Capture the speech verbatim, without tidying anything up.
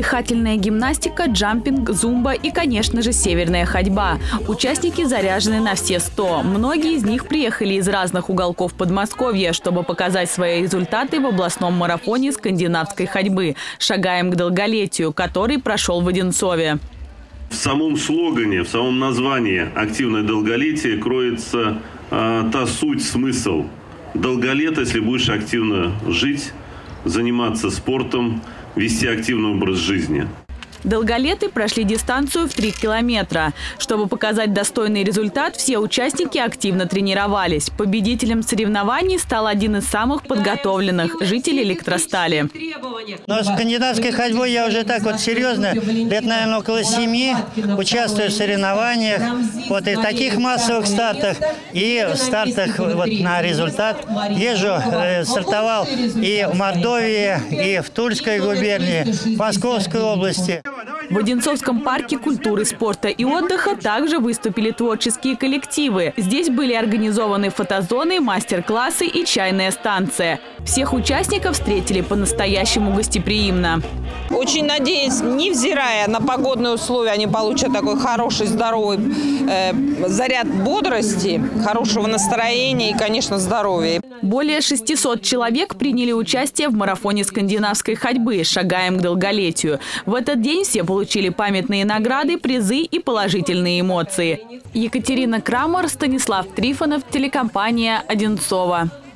Дыхательная гимнастика, джампинг, зумба и, конечно же, северная ходьба. Участники заряжены на все сто. Многие из них приехали из разных уголков Подмосковья, чтобы показать свои результаты в областном марафоне скандинавской ходьбы «Шагаем к долголетию», который прошел в Одинцове. В самом слогане, в самом названии «Активное долголетие» кроется э, та суть, смысл. Долголет, если будешь активно жить, заниматься спортом, вести активный образ жизни. Долголеты прошли дистанцию в три километра. Чтобы показать достойный результат, все участники активно тренировались. Победителем соревнований стал один из самых подготовленных – житель Электростали. Но с скандинавской ходьбой я уже так вот серьезно, лет, наверное, около семи, участвую в соревнованиях, вот и в таких массовых стартах, и в стартах вот на результат. Езжу, э, стартовал и в Мордовии, и в Тульской губернии, в Московской области. В Одинцовском парке культуры, спорта и отдыха также выступили творческие коллективы. Здесь были организованы фотозоны, мастер-классы и чайная станция. Всех участников встретили по-настоящему гостеприимно. Очень надеюсь, невзирая на погодные условия, они получат такой хороший, здоровый э, заряд бодрости, хорошего настроения и, конечно, здоровья. Более шестисот человек приняли участие в марафоне скандинавской ходьбы «Шагаем к долголетию». В этот день все получили памятные награды, призы и положительные эмоции. Екатерина Крамер, Станислав Трифонов, телекомпания «Одинцова».